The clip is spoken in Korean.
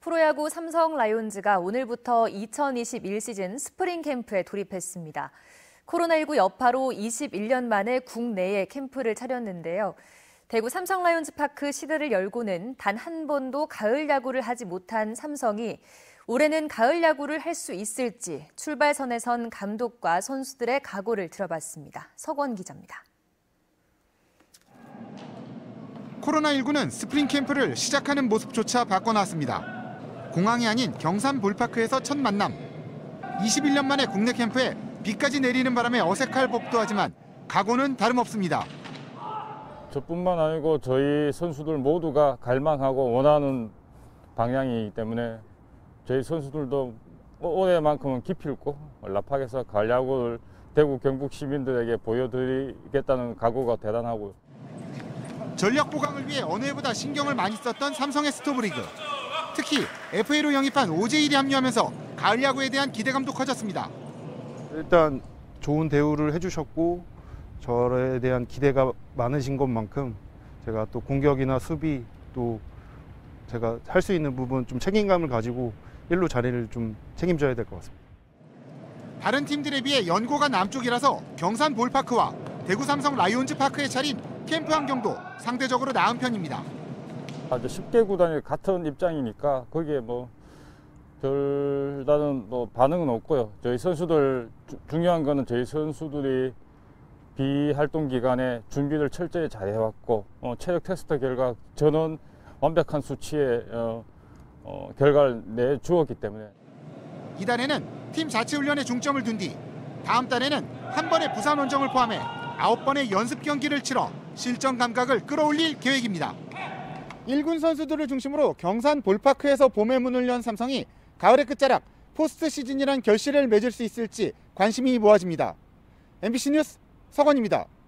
프로야구 삼성 라이온즈가 오늘부터 2021 시즌 스프링 캠프에 돌입했습니다. 코로나19 여파로 21년 만에 국내에 캠프를 차렸는데요. 대구 삼성 라이온즈 파크 시드를 열고는 단 한 번도 가을 야구를 하지 못한 삼성이 올해는 가을 야구를 할 수 있을지 출발선에 선 감독과 선수들의 각오를 들어봤습니다. 석원 기자입니다. 코로나19는 스프링 캠프를 시작하는 모습조차 바꿔놨습니다. 공항이 아닌 경산 볼파크에서 첫 만남. 21년 만에 국내 캠프에 비까지 내리는 바람에 어색할 법도 하지만 각오는 다름없습니다. 저뿐만 아니고 저희 선수들 모두가 갈망하고 원하는 방향이기 때문에 저희 선수들도 올해만큼은 기필 있고 라팍에서 가을 야구를 대구 경북 시민들에게 보여드리겠다는 각오가 대단하고요. 전력 보강을 위해 어느 해보다 신경을 많이 썼던 삼성의 스토브리그. 특히 FA로 영입한 OJ일이 합류하면서 가을 야구에 대한 기대감도 커졌습니다. 일단 좋은 대우를 해주셨고 저에 대한 기대가 많으신 것만큼 제가 또 공격이나 수비 또 제가 할 수 있는 부분 좀 책임감을 가지고 일루 자리를 좀 책임져야 될 것 같습니다. 다른 팀들에 비해 연고가 남쪽이라서 경산 볼파크와 대구 삼성 라이온즈 파크에 차린 캠프 환경도 상대적으로 나은 편입니다. 아주 10개 구단이 같은 입장이니까 거기에 별다른 반응은 없고요. 저희 선수들 중요한 거는 저희 선수들이 비활동 기간에 준비를 철저히 잘 해왔고 체력 테스트 결과 저는 완벽한 수치의 결과를 내주었기 때문에 이달에는 팀 자체 훈련에 중점을 둔 뒤 다음 달에는 한 번의 부산 원정을 포함해 9번의 연습 경기를 치러 실전 감각을 끌어올릴 계획입니다. 1군 선수들을 중심으로 경산 볼파크에서 봄의 문을 연 삼성이 가을의 끝자락 포스트 시즌이란 결실을 맺을 수 있을지 관심이 모아집니다. MBC 뉴스 석원입니다.